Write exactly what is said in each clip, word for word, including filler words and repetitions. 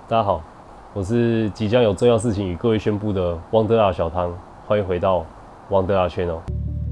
大家好，我是即将有重要事情与各位宣布的汪德拉小汤，欢迎回到汪德拉 Channel。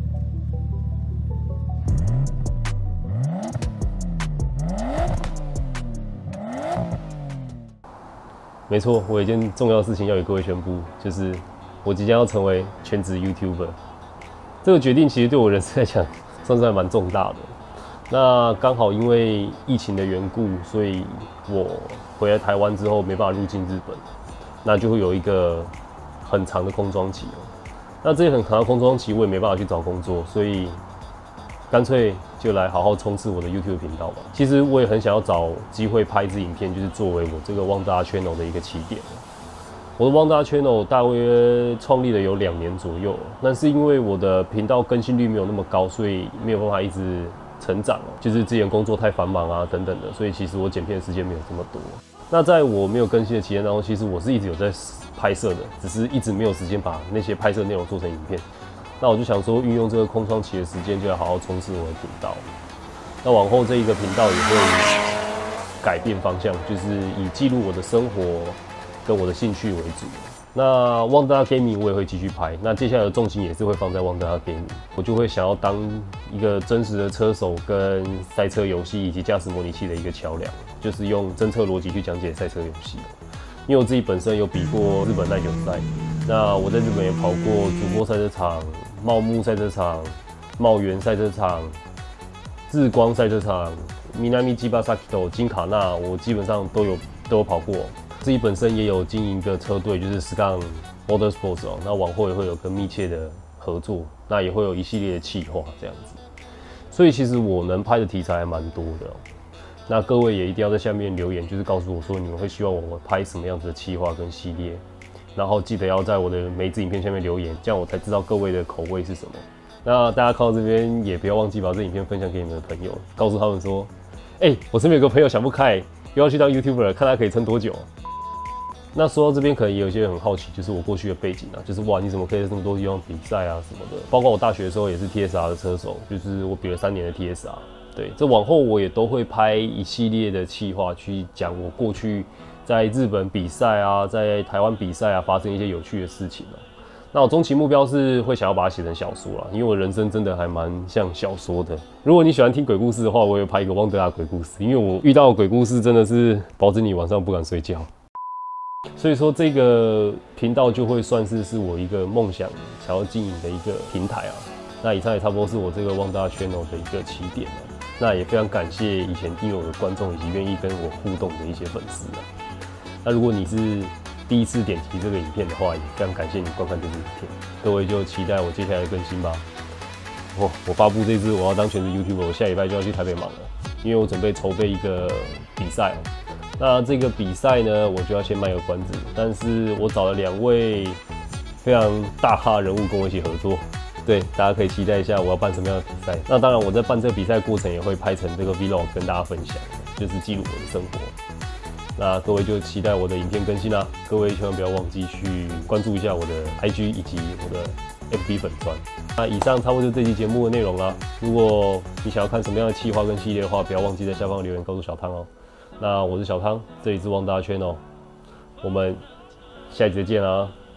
没错，我有一件重要的事情要与各位宣布，就是我即将要成为全职 YouTuber。这个决定其实对我人生来讲，算是还蛮重大的。那刚好因为疫情的缘故，所以我回来台湾之后没办法入境日本，那就会有一个很长的空窗期哦。那这些很长的空窗期，我也没办法去找工作，所以干脆就来好好冲刺我的 YouTube 频道吧。其实我也很想要找机会拍一支影片，就是作为我这个汪达 Channel 的一个起点。我的汪达 Channel 大约创立了有两年左右，但是因为我的频道更新率没有那么高，所以没有办法一直成长哦，就是之前工作太繁忙啊等等的，所以其实我剪片的时间没有这么多。那在我没有更新的期间当中，其实我是一直有在拍摄的，只是一直没有时间把那些拍摄内容做成影片。那我就想说，运用这个空窗期的时间，就要好好冲刺我的频道。那往后这一个频道也会改变方向，就是以记录我的生活跟我的兴趣为主。那旺达 Gaming 我也会继续拍，那接下来的重心也是会放在旺达 Gaming， 我就会想要当一个真实的车手跟赛车游戏以及驾驶模拟器的一个桥梁，就是用侦测逻辑去讲解赛车游戏。因为我自己本身有比过日本耐久赛，那我在日本也跑过主播赛车场、茂木赛车场、茂原赛车场、日光赛车场、Minami Jibasaki、金卡纳，我基本上都有都有跑过。自己本身也有经营一个车队，就是 Skan Motorsports 哦。那往后也会有更密切的合作，那也会有一系列的企划这样子。所以其实我能拍的题材还蛮多的哦。那各位也一定要在下面留言，就是告诉我说你们会希望我拍什么样子的企划跟系列，然后记得要在我的每一支影片下面留言，这样我才知道各位的口味是什么。那大家看到这边也不要忘记把这影片分享给你们的朋友，告诉他们说，哎、欸，我身边有个朋友想不开，又要去当 YouTuber 了，看他可以撑多久。那说到这边，可能也有些人很好奇，就是我过去的背景啊，就是哇，你怎么可以在这么多地方比赛啊什么的？包括我大学的时候也是 T S R 的车手，就是我比了三年的 T S R。对，这往后我也都会拍一系列的企划去讲我过去在日本比赛啊，在台湾比赛啊发生一些有趣的事情哦。那我终极目标是会想要把它写成小说啦，因为我人生真的还蛮像小说的。如果你喜欢听鬼故事的话，我也拍一个汪德拉鬼故事，因为我遇到的鬼故事真的是保证你晚上不敢睡觉。所以说这个频道就会算是是我一个梦想想要经营的一个平台啊。那以上也差不多是我这个汪达 Channel 的一个起点啊。那也非常感谢以前订阅我的观众以及愿意跟我互动的一些粉丝啊。那如果你是第一次点击这个影片的话，也非常感谢你观看这支影片。各位就期待我接下来的更新吧。哦，我发布这支我要当全职 YouTuber， 我下礼拜就要去台北忙了，因为我准备筹备一个比赛哦。那这个比赛呢，我就要先卖个关子，但是我找了两位非常大咖人物跟我一起合作，对，大家可以期待一下我要办什么样的比赛。那当然我在办这个比赛过程也会拍成这个 Vlog 跟大家分享，就是记录我的生活。那各位就期待我的影片更新啦，各位千万不要忘记去关注一下我的 I G 以及我的 F B 粉专。那以上差不多就是这期节目的内容啦。如果你想要看什么样的企划跟系列的话，不要忘记在下方留言告诉小汤哦。那我是小汤，这里是汪达 Channel， 我们下一集再见啦。